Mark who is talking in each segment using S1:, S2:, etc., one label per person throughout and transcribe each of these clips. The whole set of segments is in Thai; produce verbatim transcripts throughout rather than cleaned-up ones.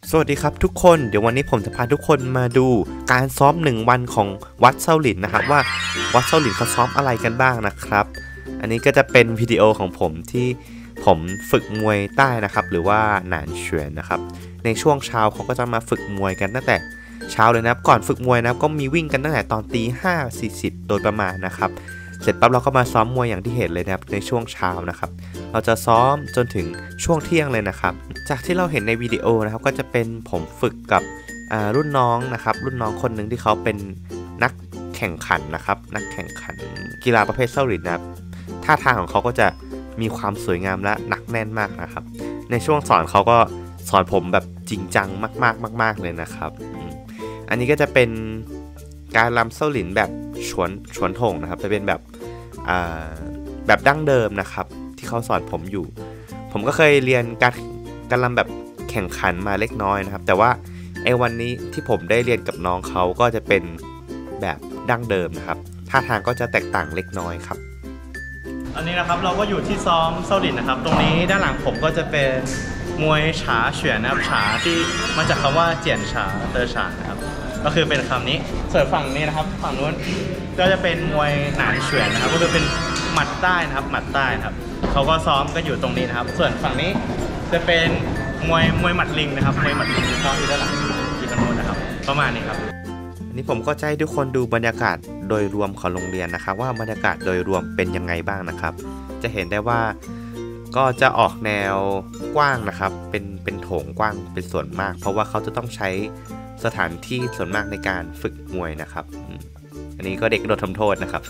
S1: สวัสดีครับทุกคนเดี๋ยววันนี้ผมจะพาทุกคนมาดูการซ้อมหนึ่งวันของวัดเซาหลินนะครับว่าวัดเซาหลินเขาซ้อมอะไรกันบ้างนะครับอันนี้ก็จะเป็นวิดีโอของผมที่ผมฝึกมวยใต้นะครับหรือว่าหนานเฉวียนนะครับในช่วงเช้าเขาก็จะมาฝึกมวยกันตั้งแต่เช้าเลยนะครับก่อนฝึกมวยนะครับก็มีวิ่งกันตั้งแต่ตอนตีห้าสี่สิบโดยประมาณนะครับเสร็จปั๊บเราก็มาซ้อมมวยอย่างที่เห็นเลยนะครับในช่วงเช้านะครับเราจะซ้อมจนถึงช่วงเที่ยงเลยนะครับจากที่เราเห็นในวิดีโอนะครับก็จะเป็นผมฝึกกับรุ่นน้องนะครับรุ่นน้องคนหนึ่งที่เขาเป็นนักแข่งขันนะครับนักแข่งขันกีฬาประเภทเซาหลินนะครับท่าทางของเขาก็จะมีความสวยงามและหนักแน่นมากนะครับในช่วงสอนเขาก็สอนผมแบบจริงจังมากๆมากๆเลยนะครับอันนี้ก็จะเป็นการรำเซาหลินแบบฉวนฉวนถงนะครับจะเป็นแบบแบบดั้งเดิมนะครับที่เขาสอนผมอยู่ผมก็เคยเรียนการการรำแบบแข่งขันมาเล็กน้อยนะครับแต่ว่าไอ้วันนี้ที่ผมได้เรียนกับน้องเขาก็จะเป็นแบบดั้งเดิมนะครับท่าทางก็จะแตกต่างเล็กน้อยครับ
S2: อันนี้นะครับเราก็อยู่ที่ซ้อมเซาหลินนะครับตรงนี้ด้านหลังผมก็จะเป็นมวยฉาเฉวียนนะครับฉาที่มาจากคำว่าเจียนฉาเตอร์ฉานะครับก็คือเป็นคำนี้ส่วนฝั่งนี้นะครับฝั่งนู้นก็จะเป็นมวยหนานเฉวียนนะครับก็คือเป็นหมัดใต้นะครับหมัดใต้นะครับเขาก็ซ้อมกันอยู่ตรงนี้นะครับส่วนฝั่งนี้จะเป็นมวยมวยหมัดลิงนะครับมวยหมัดลิงซ้อมอยู่ด้านหลังที่ตรงนู้นนะครับประมาณนี้ครับ
S1: อันนี้ผมก็จะให้ทุกคนดูบรรยากาศโดยรวมของโรงเรียนนะครับว่าบรรยากาศโดยรวมเป็นยังไงบ้างนะครับจะเห็นได้ว่าก็จะออกแนวกว้างนะครับเป็นเป็นโถงกว้างเป็นส่วนมากเพราะว่าเขาจะต้องใช้สถานที่ส่วนมากในการฝึกมวยนะครับอันนี้ก็เด็กโดนทำโทษนะครับ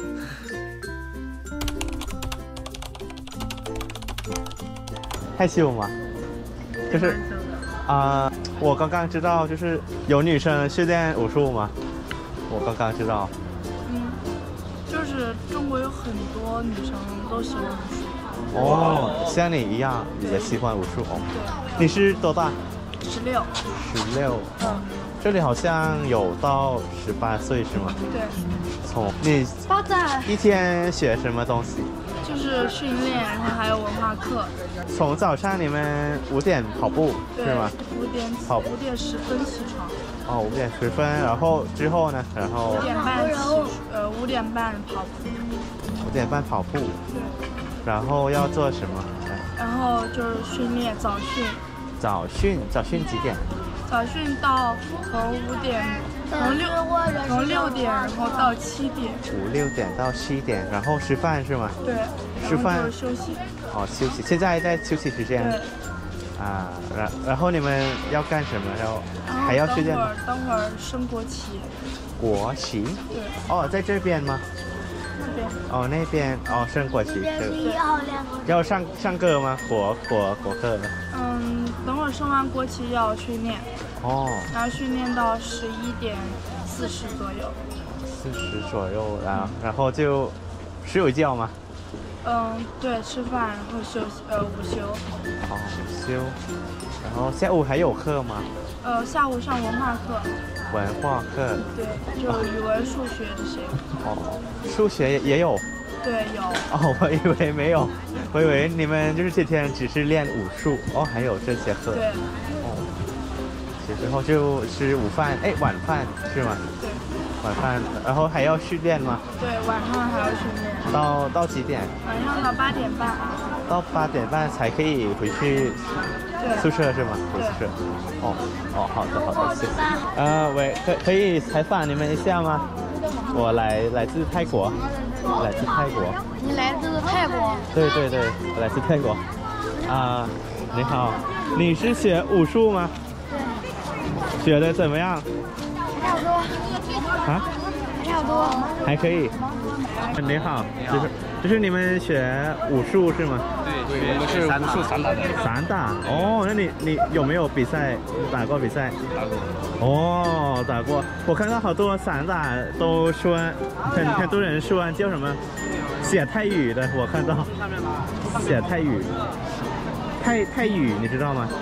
S3: 害羞吗？就是啊、呃，我刚刚知道，就是有女生训练武术吗？我刚刚知道。
S4: 嗯，就是中国有很多女生都喜欢武术。
S3: 哦，像你一样也喜欢武术哦。对。你是多大？
S4: 十六。
S3: 十六。
S4: 嗯。
S3: 这里好像有到十八岁是吗？
S4: 对。
S3: 从你一天学什么东西？
S4: 就是训练，然后还有文化课。
S3: 从早上你们五点跑步是吗？
S4: 五点跑，五点十分起床。
S3: 哦，五点十分，然后之后呢？然后
S4: 五点半起，呃，五点半跑步。
S3: 五点半跑步。
S4: 对。
S3: 然后要做什么？
S4: 然后就是训练早训。
S3: 早训，早训几点？
S4: 早训到从五点，从六从六点，然后到七点。
S3: 五六点到七点，然后吃饭是吗？
S4: 对。
S3: 吃饭
S4: 休息。
S3: 哦，休息。现在在休息时间。
S4: 对。
S3: 啊，然然后你们要干什么？然后还要训练吗？
S4: 等会儿升国旗。
S3: 国旗？
S4: 对。
S3: 哦，在这边吗？
S4: 那边。
S3: 哦，那边哦，升国旗。
S4: 对。
S3: 要上上课吗？国国国课。
S4: 嗯，等会儿升完国旗要训练。
S3: 哦。然
S4: 后训练到十一点四十左右。
S3: 四十左右，然后然后就睡午觉吗？
S4: 嗯，对，吃饭然后休息，呃，午休。
S3: 哦，午休。然后下午还有课吗？
S4: 呃，下午上文化课。
S3: 文化课。
S4: 对，就语文、数学这些。
S3: 哦，数学也有。
S4: 对，有。
S3: 哦，我以为没有，我以为你们就是这天只是练武术，哦，还有这些课。
S4: 对。
S3: 哦。之后就吃午饭，哎，晚饭是吗？
S4: 对。
S3: 晚饭，然后还要训练吗？
S4: 对，晚上还要训练。
S3: 到到几点？
S4: 晚上到八点半。
S3: 到八点半才可以回去宿舍是吗？回宿舍。哦哦，好的好的，谢谢。呃，喂，可可以采访你们一下吗？我来来自泰国，来自泰国。
S5: 你来自泰国？
S3: 对对对，我来自泰国。啊，你好，你是学武术吗？对。学的怎么样？
S5: 差不多。
S3: 啊？
S5: 差不多。
S3: 还可以。你好，就是就是你们学武术是吗？
S6: 对，我们是武术散打的。
S3: 散打哦，那你你有没有比赛打过比赛？
S6: 打过。
S3: 哦，打过。我看到好多散打都说很很多人说叫什么写泰语的，我看到写泰语，泰泰语你知道吗？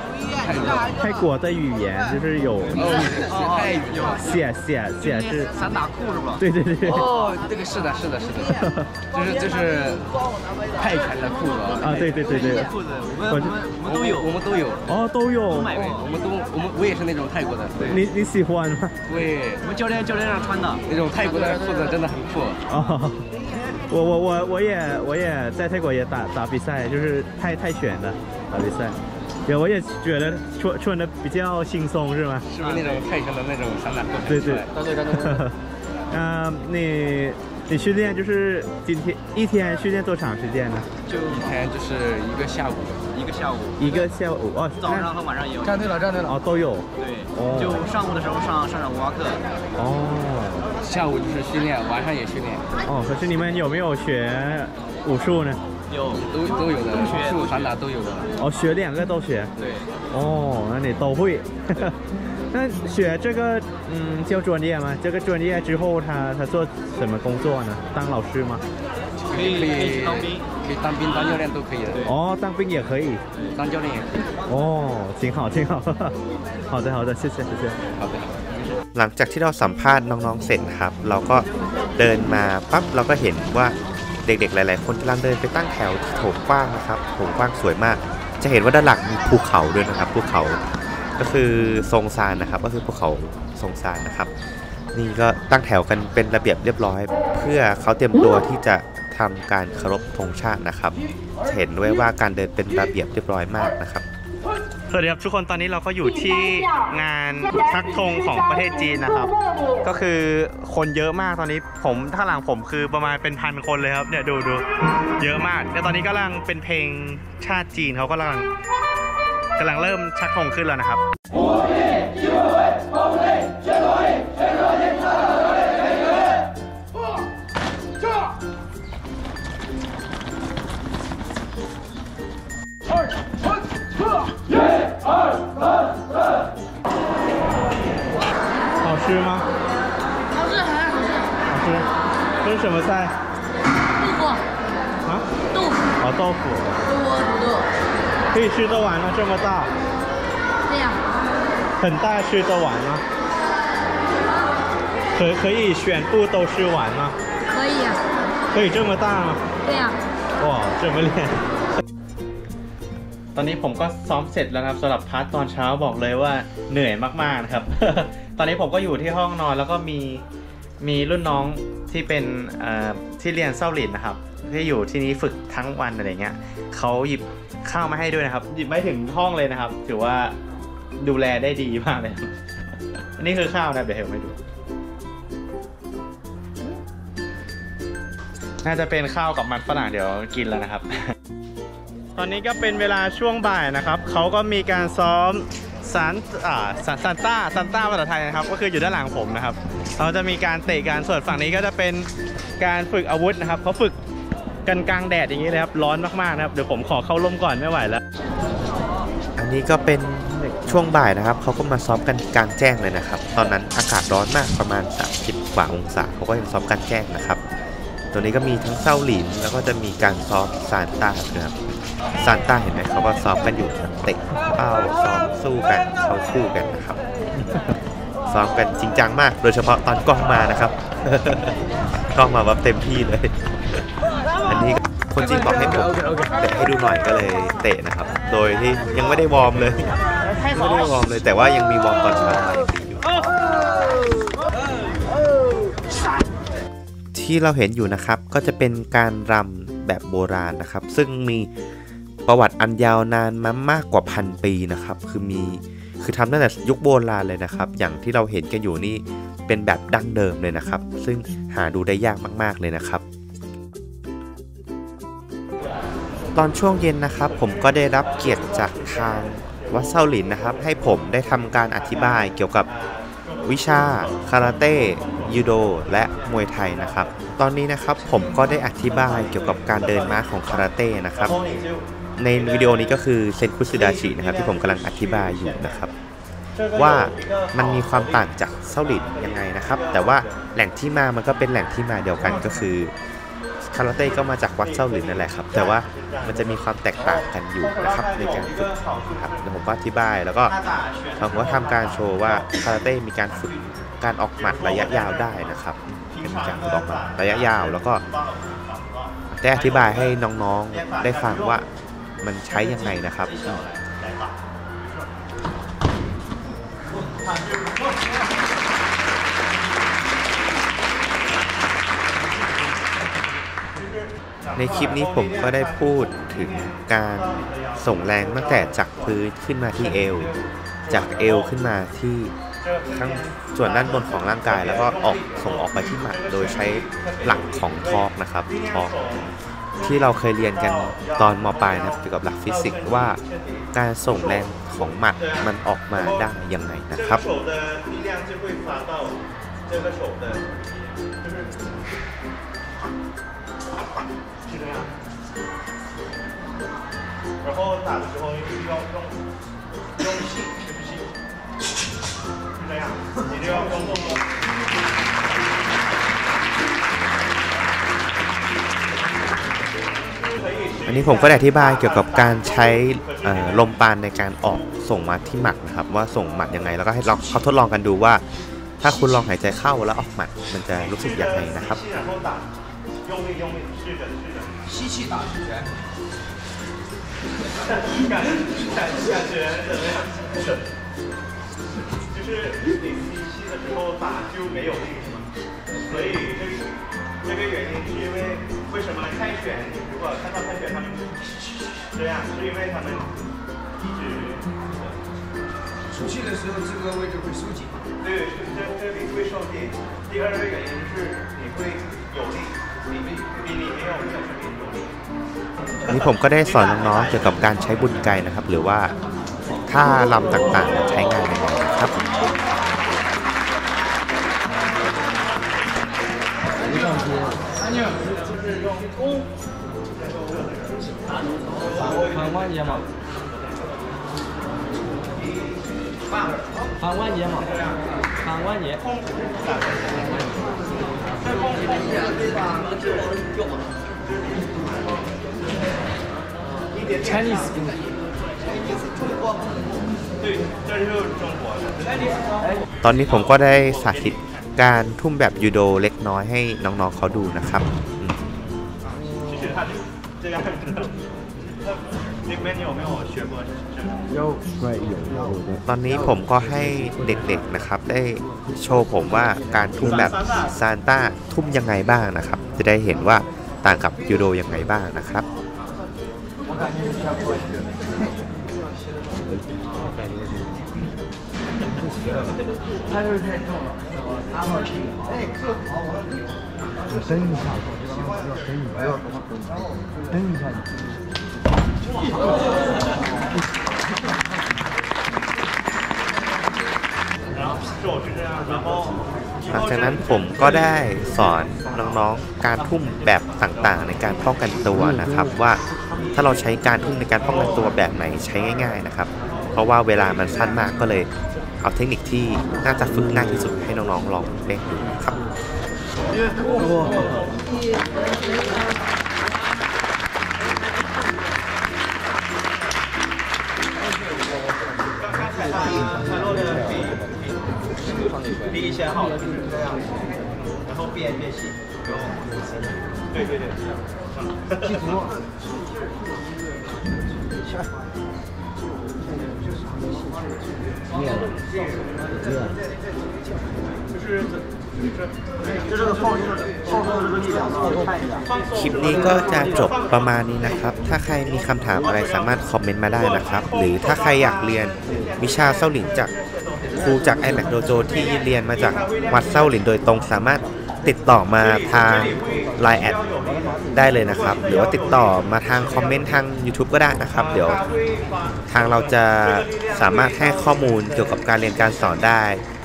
S6: 泰国。
S3: 泰国的语言就是有
S6: 哦，泰有
S3: 写写写是
S6: 散打裤是吧？
S3: 对对对。
S6: 哦，这个是的，是的，是的，就是就是泰拳的裤子
S3: 啊，对对对对。
S6: 裤子我们我们我们都有，我们都有。
S3: 哦，都有。
S6: 都买过，我们都我们我也是那种泰国的。
S3: 你你喜欢吗？
S6: 对，我们教练教练让穿的那种泰国的裤子真的很酷。
S3: 哦。我我我我也我也在泰国也打打比赛，就是泰泰拳的打比赛，对，我也觉得穿穿的比较轻松，是吗？
S6: 是不是那种泰拳的那种散打裤？
S3: 对对
S6: 对对对对。
S3: 嗯，你你训练就是今天一天训练多长时间呢？
S6: 就一天就是一个下午，一个下午，
S3: 一个下午哦，
S6: 早上和晚上也有。站队了，站队了。
S3: 哦，都有。
S6: 对，就上午的时候上上上舞蛙课。
S3: 哦。
S6: 下午就是训练，晚上也训练。
S3: 哦，可是你们有没有学武术呢？
S6: 有，都都有的，武术、散打都有的。
S3: 哦，学两个都学。
S6: 对。
S3: 哦，那你都会。那学这个，嗯，叫专业吗？这个专业之后他，他他做什么工作呢？当老师吗？
S6: 可以可以当兵，可以当兵当教练都可以的。
S3: 哦，当兵也可以，
S6: 当教练也可以。
S3: 哦，挺好挺好。好的好的，谢谢谢谢。
S6: 好的。
S1: หลังจากที่เราสัมภาษณ์น้องๆเสร็จนะครับเราก็เดินมาปั๊บเราก็เห็นว่าเด็กๆหลายๆคนกำลังเดินไปตั้งแถวที่โถงกว้างนะครับโถงกว้างสวยมากจะเห็นว่าด้านหลังมีภูเขาด้วยนะครับภูเขาก็คือทรงซานนะครับก็คือภูเขาทรงซานนะครับนี่ก็ตั้งแถวกันเป็นระเบียบเรียบร้อยเพื่อเขาเตรียมตัวที่จะทำการเคารพธงชาตินะครับจะเห็นด้วยว่าการเดินเป็นระเบียบเรียบร้อยมากนะครับ
S2: สวัสดีครับทุกคนตอนนี้เราก็อยู่ที่งานชักธงของประเทศจีนนะครับก็คือคนเยอะมากตอนนี้ผมข้างหลังผมคือประมาณเป็นพันคนเลยครับเนี่ยดูดูเยอะมากแต่ตอนนี้กำลังเป็นเพลงชาติจีนเขากำลังกำลังเริ่มชักธงขึ้นแล้วนะครับ
S3: 好吃吗？
S5: 好吃，很好吃。
S3: 好吃。这是什么菜？
S5: 豆腐。
S3: 啊？
S5: 豆腐。
S3: 哦，豆腐。
S5: 我土豆。
S3: 可以吃得完吗？这么大？
S5: 对呀。
S3: 很大吃得完吗？可可以全部都吃完吗？
S5: 可以。
S3: 可以这么大吗？
S5: 对呀。
S3: 哇，这么练。
S2: ตอนนี้ผมก็ซ้อมเสร็จแล้วนะครับสำหรับพาร์ทตอนเช้าบอกเลยว่าเหนื่อยมากๆนะครับ ตอนนี้ผมก็อยู่ที่ห้องนอนแล้วก็มีมีรุ่นน้องที่เป็นที่เรียนเซาหลินนะครับที่อยู่ที่นี้ฝึกทั้งวันอะไรเงี้ยเขาหยิบข้าวมาให้ด้วยนะครับหยิบไม่ถึงห้องเลยนะครับถือว่าดูแลได้ดีมากเลย อันนี้คือข้าวนะเดี๋ยวผมให้ดูน่าจะเป็นข้าวกับมันฝรั่งเดี๋ยวกินแล้วนะครับ ตอนนี้ก็เป็นเวลาช่วงบ่ายนะครับเขาก็มีการซ้อมซานอ่าซานต้าซานต้าภาษาไทยนะครับก็คืออยู่ด้านหลังผมนะครับเขาจะมีการเตะการส่วนฝั่งนี้ก็จะเป็นการฝึกอาวุธนะครับเขาฝึกกันกลางแดดอย่างนี้เลยครับร้อนมากๆนะครับเดี๋ยวผมขอเข้าร่มก่อนไม่ไหวแล้ว
S1: อันนี้ก็เป็นช่วงบ่ายนะครับเขาก็มาซ้อมกันกลางแจ้งเลยนะครับตอนนั้นอากาศร้อนมากประมาณสามสิบกว่าองศาเขาก็ยังซ้อมกลางแจ้งนะครับตัวนี้ก็มีทั้งเซาหลินแล้วก็จะมีการซ้อมซานต้านะครับซานต้าเห็นไหมเขาก็ซ้อมกันอยู่เตะเป้าซ้อมสู้กันเข้าคู่กันนะครับซ้อมกันจริงจังมากโดยเฉพาะตอนกล้องมานะครับ กล้องมาแบบเต็มที่เลย อันนี้คนจริงบอกให้ผมเตะให้ดูหน่อยก็เลยเตะนะครับโดยที่ยังไม่ได้วอร์มเลยไม่ได้วอร์มเลยแต่ว่ายังมีวอร์มตอนเช้ามาอย่างดีอยู่ที่เราเห็นอยู่นะครับก็จะเป็นการรำแบบโบราณนะครับซึ่งมีประวัติอันยาวนานมามากกว่าพันปีนะครับคือมีคือทำตั้งแต่ยุคโบราณเลยนะครับอย่างที่เราเห็นกันอยู่นี่เป็นแบบดั้งเดิมเลยนะครับซึ่งหาดูได้ยากมากๆเลยนะครับตอนช่วงเย็นนะครับผมก็ได้รับเกียรติจากทางวัดเซาหลินนะครับให้ผมได้ทำการอธิบายเกี่ยวกับวิชาคาราเต้ยูโดและมวยไทยนะครับตอนนี้นะครับผมก็ได้อธิบายเกี่ยวกับการเดินม้าของคาราเต้นะครับในวิดีโอนี้ก็คือเซนคุสึดาชินะครับที่ผมกำลังอธิบายอยู่นะครับว่ามันมีความต่างจากเซาหลินยังไงนะครับแต่ว่าแหล่งที่มามันก็เป็นแหล่งที่มาเดียวกันก็คือคคาราเต้ก็มาจากวัดเซาหลินนั่นแหละครับแต่ว่ามันจะมีความแตกต่างกันอยู่นะครับในการฝึกครับเดี๋ยวผมก็อธิบายแล้วก็ผมก็ทำการโชว์ว่าคาราเต้มีการฝึกการออกหมัดระยะยาวได้นะครับมีการฝึกออกหมัดระยะยาวแล้วก็ได้อธิบายให้น้องๆได้ฟังว่ามันใช้ยังไงนะครับในคลิปนี้ผมก็ได้พูดถึงการส่งแรงตั้งแต่จากพื้นขึ้นมาที่เอวจากเอวขึ้นมาที่ข้างส่วนด้านบนของร่างกายแล้วก็ออกส่งออกไปที่หมัดโดยใช้หลักของทอร์กนะครับทอร์กที่เราเคยเรียนกันตอนม.ปลายนะเกี่ยวกับหลักฟิสิกส์ว่าการส่งแรงของหมัดมันออกมาได้ยังไงนะครับ
S2: 然后打的时候要用用气，是不是？是这样，你就要用动作。
S1: อันนี้ผมก็ได้อธิบายเกี่ยวกับการใช้ลมปราณในการออกส่งมาที่หมัดนะครับว่าส่งหมัดยังไงแล้วก็ให้ลองเขาทดลองกันดูว่าถ้าคุณลองหายใจเข้าแล้วออกหมัดมันจะรู้สึกยังไงนะครับ
S6: 吸气打拳
S2: 感感感觉怎么样？就是你吸气的时候打就没有力是吗？所以这个这个原因是因为为什么泰拳？如果看到泰拳他们这样，是因为他们一直
S6: 吐气的时候这个位置会收紧。
S2: 对，是这这里会收紧。第二个原因是你会有力，你比你没有这边有力。
S1: อันนี้ผมก็ได้สอนน้องๆเกี่ยวกับการใช้บุญไกนะครับหรือว่าท่าลำต่างๆใช้งานยังไงนะครับ
S7: 反关节嘛，反关节嘛，反关节。Chinese
S1: ตอนนี้ผมก็ได้สาธิตการทุ่มแบบยูโดเล็กน้อยให้น้องๆเขาดูนะครับตอนนี้ผมก็ให้เด็กๆนะครับได้โชว์ผมว่าการทุ่มแบบซานต้าทุ่มยังไงบ้างนะครับจะได้เห็นว่าต่างกับยูโดยังไงบ้างนะครับ
S8: 蹬一下，蹬一下，蹬一下。
S1: หลังจากนั้นผมก็ได้สอนน้องๆการทุ่มแบบต่างๆในการป้องกันตัวนะครับว่าถ้าเราใช้การทุ่มในการป้องกันตัวแบบไหนใช้ง่ายๆนะครับเพราะว่าเวลามันสั้นมากก็เลยเอาเทคนิคที่น่าจะฝึกง่ายที่สุดให้น้องๆลองเล่นดูครับ
S2: 第一先好就是这样，然后变变细，对对对，记住。练练，就是就是这个放松放松这个力量，看一下。
S1: คลิปนี้ก็จะจบประมาณนี้นะครับถ้าใครมีคำถามอะไรสามารถคอมเมนต์มาได้นะครับหรือถ้าใครอยากเรียนวิชาเซาหลินจากครูจาก ไอแม็ก Dojo ที่เรียนมาจากวัดเซาหลินโดยตรงสามารถติดต่อมาทาง ไลน์ แอดได้เลยนะครับหรือว่าติดต่อมาทางคอมเมนต์ทาง YouTube ก็ได้นะครับเดี๋ยวทางเราจะสามารถให้ข้อมูลเกี่ยวกับการเรียนการสอนได้